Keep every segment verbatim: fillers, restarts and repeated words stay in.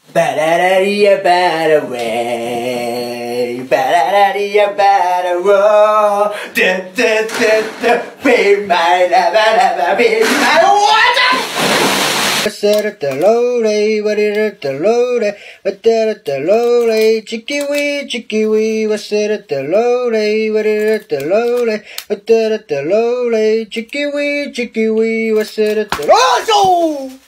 バララリアバラウェイバララリアバラウォーデッデッデッデッ Be my ラバラバ Be my water 忘れたローレイ忘れたローレイ忘れたローレイチキウィチキウィ忘れたローレイ忘れたローレイ忘れたローレイチキウィチキウィ忘れたローレイ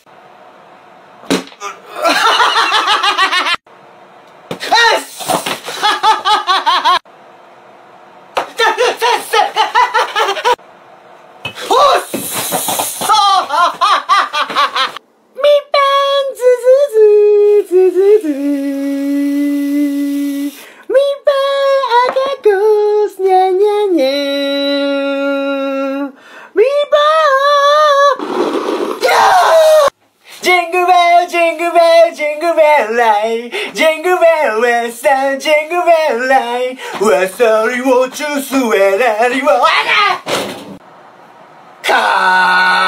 Jingle bell, jingle bell, jingle bell line. Jingle bell, west side, jingle bell line. West side, what you swear that you want? Car.